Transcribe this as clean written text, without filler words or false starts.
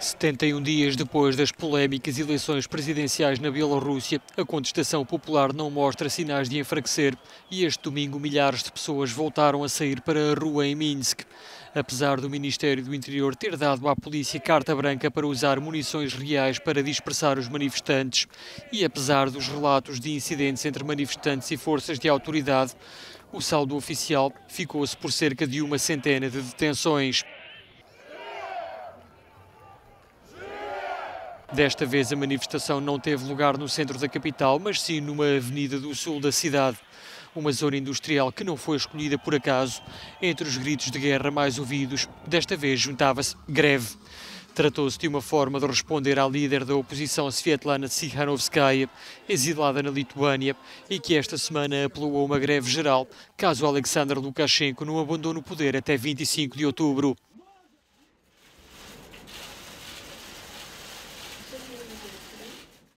71 dias depois das polémicas eleições presidenciais na Bielorrússia, a contestação popular não mostra sinais de enfraquecer e este domingo milhares de pessoas voltaram a sair para a rua em Minsk. Apesar do Ministério do Interior ter dado à polícia carta branca para usar munições reais para dispersar os manifestantes e apesar dos relatos de incidentes entre manifestantes e forças de autoridade, o saldo oficial ficou-se por cerca de uma centena de detenções. Desta vez a manifestação não teve lugar no centro da capital, mas sim numa avenida do sul da cidade. Uma zona industrial que não foi escolhida por acaso. Entre os gritos de guerra mais ouvidos, desta vez juntava-se greve. Tratou-se de uma forma de responder à líder da oposição Svetlana Tsikhanovskaya, exilada na Lituânia, e que esta semana apelou a uma greve geral, caso Alexander Lukashenko não abandone o poder até 25 de outubro.